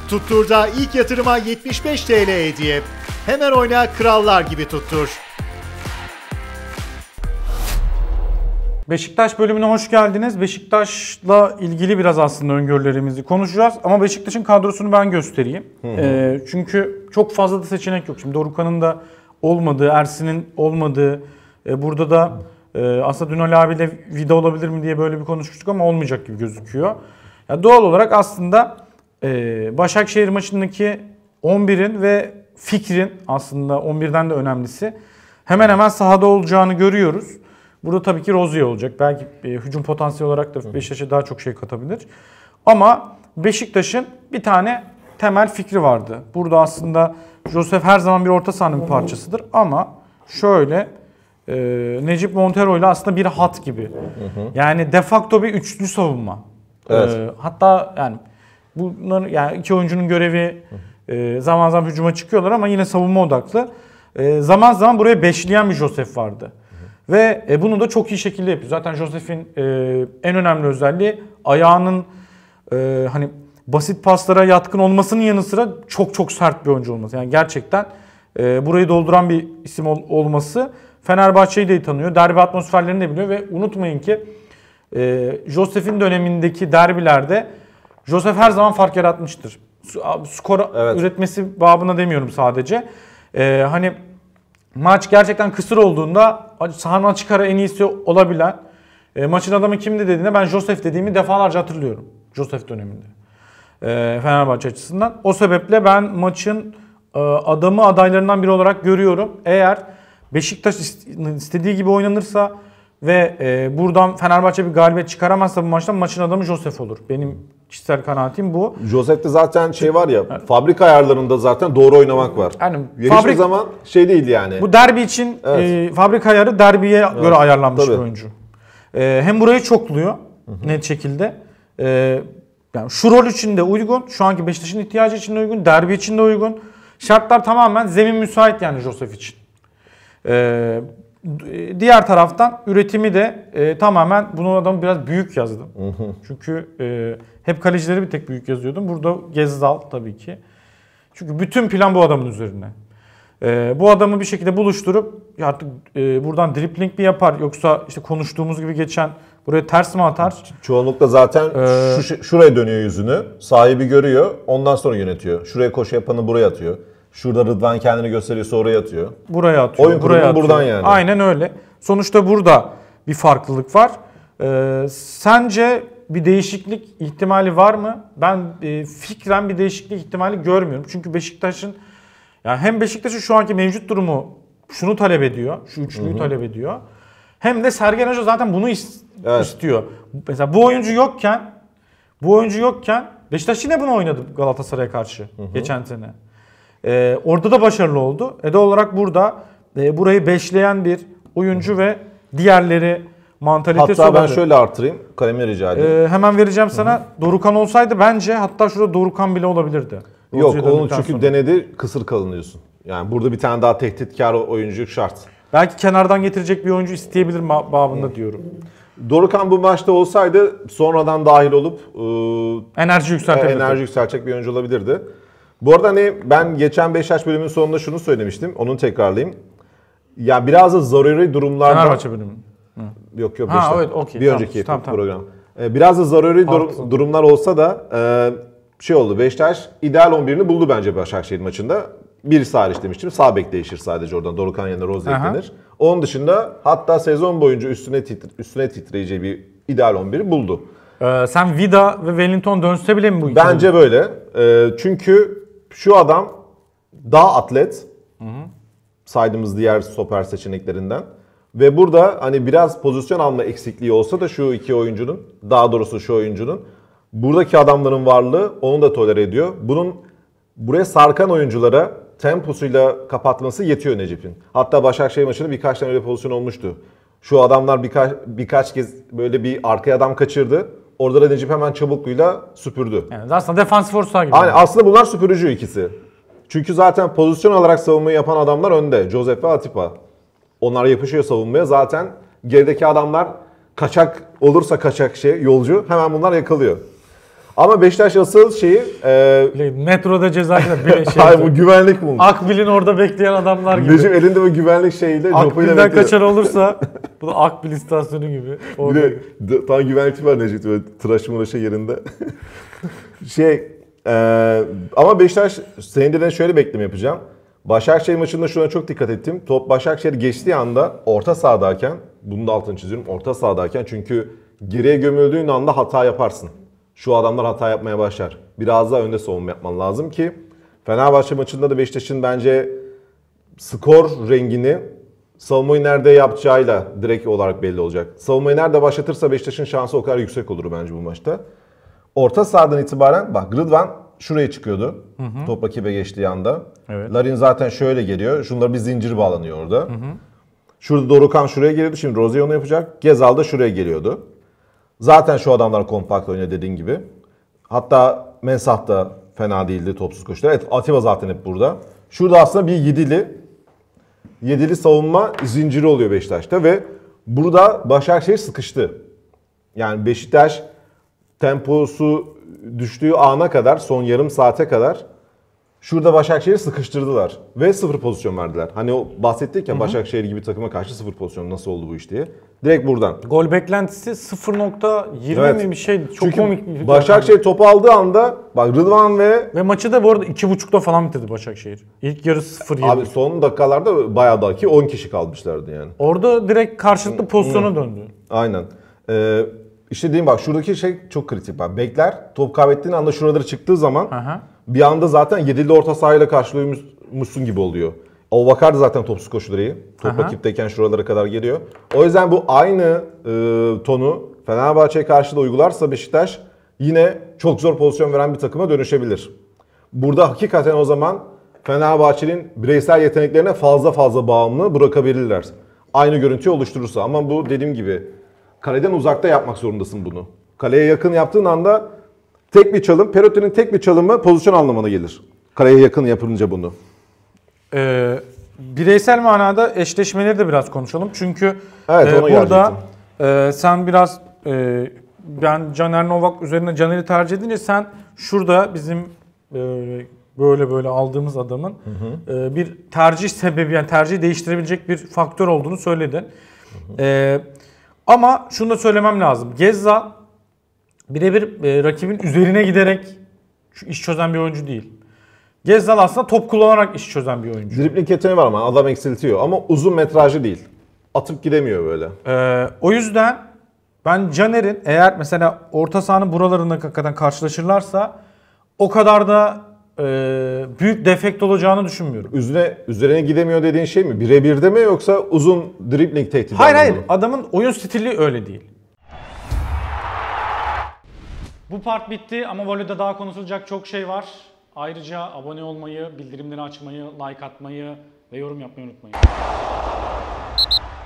Tuttur'da ilk yatırıma 75 TL hediye. Hemen oyna, krallar gibi tuttur. Beşiktaş bölümüne hoş geldiniz. Beşiktaş'la ilgili biraz aslında öngörülerimizi konuşacağız. Ama Beşiktaş'ın kadrosunu ben göstereyim. Çünkü çok fazla da seçenek yok. Şimdi Dorukhan'ın da olmadığı, Ersin'in olmadığı, burada da aslında dün Ali abiyle Vida olabilir mi diye böyle bir konuşmuştuk ama olmayacak gibi gözüküyor. Yani doğal olarak aslında Başakşehir maçındaki 11'in ve fikrin aslında 11'den de önemlisi hemen hemen sahada olacağını görüyoruz. Burada tabii ki Rozier olacak. Belki hücum potansiyeli olarak da Beşiktaş'a daha çok şey katabilir. Ama Beşiktaş'ın bir tane temel fikri vardı. Burada aslında Josef her zaman bir orta sahanın bir parçasıdır. Ama şöyle Necip Montero ile aslında bir hat gibi. Yani de facto bir üçlü savunma. Evet. Hatta yani bunların yani iki oyuncunun görevi zaman zaman hücuma çıkıyorlar ama yine savunma odaklı. Zaman zaman buraya beşleyen bir Josef vardı. Ve bunu da çok iyi şekilde yapıyor. Zaten Josef'in en önemli özelliği ayağının hani basit paslara yatkın olmasının yanı sıra çok çok sert bir oyuncu olması. Yani gerçekten burayı dolduran bir isim olması. Fenerbahçe'yi de tanıyor. Derbi atmosferlerini de biliyor ve unutmayın ki Josef'in dönemindeki derbilerde Josef her zaman fark yaratmıştır. Skor üretmesi babına demiyorum sadece. Hani maç gerçekten kısır olduğunda sahanın açık ara en iyisi olabilen maçın adamı kimdi dediğinde ben Josef dediğimi defalarca hatırlıyorum. Josef döneminde. Fenerbahçe açısından. O sebeple ben maçın adamı adaylarından biri olarak görüyorum. Eğer Beşiktaş istediği gibi oynanırsa ve buradan Fenerbahçe bir galibiyet çıkaramazsa bu maçtan maçın adamı Josef olur. Benim kişisel kanaatim bu. Josef'te zaten şey var ya, fabrika ayarlarında zaten doğru oynamak var. Yani hiçbir zaman şey değil yani. Bu derbi için fabrika ayarı derbiye göre ayarlanmış bir oyuncu. Hem burayı çokluyor net şekilde. Yani şu rol için de uygun, şu anki Beşiktaş'ın ihtiyacı için de uygun, derbi için de uygun. Şartlar tamamen zemin müsait yani Josef için. Diğer taraftan üretimi de tamamen bunun adamı biraz büyük yazdım. Çünkü hep kalecileri bir tek büyük yazıyordum. Burada Gezzal tabii ki. Çünkü bütün plan bu adamın üzerine. Bu adamı bir şekilde buluşturup artık buradan dribling mi yapar yoksa işte konuştuğumuz gibi geçen buraya ters mi atar? Çoğunlukla zaten şuraya dönüyor yüzünü. Sahibi görüyor. Ondan sonra yönetiyor. Şuraya koşu yapanı buraya atıyor. Şurada Rıdvan kendini gösteriyorsa oraya atıyor. Buraya atıyor. Oyun kurumu buradan yani. Aynen öyle. Sonuçta burada bir farklılık var. Sence bir değişiklik ihtimali var mı? Ben fikren bir değişiklik ihtimali görmüyorum. Çünkü Beşiktaş'ın yani hem Beşiktaş'ın şu anki mevcut durumu şunu talep ediyor. Şu üçlüyü talep ediyor. Hem de Sergen Hoca zaten bunu istiyor. Mesela bu oyuncu yokken Beşiktaş yine bunu oynadı Galatasaray'a karşı geçen sene. Orada da başarılı oldu. Doğal olarak burada burayı beşleyen bir oyuncu ve diğerleri mantalitesi hatta ben şöyle artırayım. Kalemi rica edeyim. Hemen vereceğim sana. Dorukhan olsaydı bence hatta şurada Dorukhan bile olabilirdi. Yok onu çünkü sonra denedi, kısır kalınıyorsun. Yani burada bir tane daha tehditkar oyuncu şart. Belki kenardan getirecek bir oyuncu isteyebilir babında diyorum. Dorukhan bu maçta olsaydı sonradan dahil olup enerji yükseltecek bir oyuncu olabilirdi. Bu arada hani ben geçen Beşiktaş bölümünün sonunda şunu söylemiştim. Onu tekrarlayayım. Ya biraz da zaruri durumlarda... Fenerbahçe bölümü. Yok Beşiktaş. Evet, okay, bir önceki program. Biraz da zaruri durumlar olsa da şey oldu. Beşiktaş ideal 11'ini buldu bence Başakşehir maçında. Birisi hariç demiştim. Sağ bek değişir sadece oradan. Dorukhan yerine Rozier eklenir. Onun dışında hatta sezon boyunca üstüne titreyeceği bir ideal 11'i buldu. Sen Vida ve Wellington dönse bile mi bu? Bence böyle. Çünkü şu adam daha atlet. Saydığımız diğer stoper seçeneklerinden. Ve burada hani biraz pozisyon alma eksikliği olsa da şu iki oyuncunun, daha doğrusu şu oyuncunun, buradaki adamların varlığı onu da tolere ediyor. Bunun buraya sarkan oyunculara temposuyla kapatması yetiyor Necip'in. Hatta Başakşehir maçında birkaç tane öyle pozisyon olmuştu. Şu adamlar birkaç kez böyle bir arkaya adam kaçırdı. Orada da Necip hemen çabukluğuyla süpürdü. Yani aslında defansif orta gibi. Yani aslında bunlar süpürücü ikisi. Çünkü zaten pozisyon olarak savunmayı yapan adamlar önde. Josef ve Atiba. Onlar yapışıyor savunmaya. Zaten gerideki adamlar kaçak olursa yolcu hemen bunlar yakalıyor. Ama Beşiktaş asıl şeyi Metroda cezayla bir şey. hayır, bu güvenlik bulmuş. Akbil'in orada bekleyen adamlar gibi. Necip elinde bu güvenlik şeyiyle copuyla Akbil'den bekliyor. kaçan olursa bu da Akbil istasyonu gibi. Bir Orada. de tam güvenlikçi var Necip, böyle tıraşı mıraşı yerinde. Ama Beşiktaş senin dediğin şöyle bekleme yapacağım. Başakşehir maçında şuna çok dikkat ettim. Top Başakşehir geçtiği anda orta sahadayken, bunu da altını çiziyorum, orta sahadayken, çünkü geriye gömüldüğün anda hata yaparsın. Şu adamlar hata yapmaya başlar. Biraz daha önde savunma yapman lazım ki Fenerbahçe maçında da Beşiktaş'ın bence skor rengini savunmayı nerede yapacağıyla direkt olarak belli olacak. Savunmayı nerede başlatırsa Beşiktaş'ın şansı o kadar yüksek olur bence bu maçta. Orta sahadan itibaren bak, Rıdvan şuraya çıkıyordu. Top rakibe geçtiği anda. Evet. Larin zaten şöyle geliyor. Şunlara bir zincir bağlanıyor orada. Şurada Dorukhan şuraya geliyordu. Şimdi Rozier onu yapacak. Gezal da şuraya geliyordu. Zaten şu adamlar kompakt oynuyor dediğin gibi. Hatta Mensah da fena değildi topsuz koşular. Evet, Atiba zaten hep burada. Şurada aslında bir yedili savunma zinciri oluyor Beşiktaş'ta ve burada Başakşehir sıkıştı. Yani Beşiktaş temposu düştüğü ana kadar, son yarım saate kadar şurada Başakşehir'i sıkıştırdılar ve 0 pozisyon verdiler. Hani o bahsettik ya, Başakşehir gibi takıma karşı 0 pozisyon, nasıl oldu bu iş diye. Direkt buradan. Gol beklentisi 0.20 mi bir şey, çok Çünkü komik bir Başakşehir topu aldığı anda bak, Rıdvan ve maçı da bu arada 2.5'da falan bitirdi Başakşehir. İlk yarı 0-7. abi son dakikalarda bayağı da ki 10 kişi kalmışlardı yani. Orada direkt karşılıklı pozisyona döndü. Aynen. İşte diyeyim bak, şuradaki şey çok kritik. Bak, bekler top kaybettiğin anda şuraları çıktığı zaman bir anda zaten yedili orta sahayla karşılıyormuşsun gibi oluyor. Abubakar da zaten topsuz koşuları iyi. Top rakipteyken şuralara kadar geliyor. O yüzden bu aynı tonu Fenerbahçe'ye karşı da uygularsa Beşiktaş yine çok zor pozisyon veren bir takıma dönüşebilir. Burada hakikaten o zaman Fenerbahçe'nin bireysel yeteneklerine fazla bağımlı bırakabilirler. Aynı görüntüyü oluşturursa, ama bu dediğim gibi kaleden uzakta yapmak zorundasın bunu. Kaleye yakın yaptığın anda tek bir çalım, Perotti'nin tek bir çalımı pozisyon anlamına gelir. Kaleye yakın yapınca bunu. Bireysel manada eşleşmeleri de biraz konuşalım. Çünkü Evet, ona burada sen biraz ben Caner Novak üzerine Caner'i tercih edince sen şurada bizim böyle aldığımız adamın bir tercih sebebi, yani tercih değiştirebilecek bir faktör olduğunu söyledin. Ama şunu da söylemem lazım. Gezzal birebir rakibin üzerine giderek iş çözen bir oyuncu değil. Gezzal aslında top kullanarak iş çözen bir oyuncu. Dribling yeteneği var ama adam eksiltiyor, ama uzun metrajlı değil. Atıp gidemiyor böyle. O yüzden ben Caner'in eğer mesela orta sahanın buralarında hakikaten karşılaşırlarsa o kadar da büyük defekt olacağını düşünmüyorum. Üzerine gidemiyor dediğin şey mi? Birebirde mi, yoksa uzun dribbling tehdidi? Hayır. Adamın oyun stili öyle değil. Bu part bitti ama voleyde daha konuşulacak çok şey var. Ayrıca abone olmayı, bildirimleri açmayı, like atmayı ve yorum yapmayı unutmayın.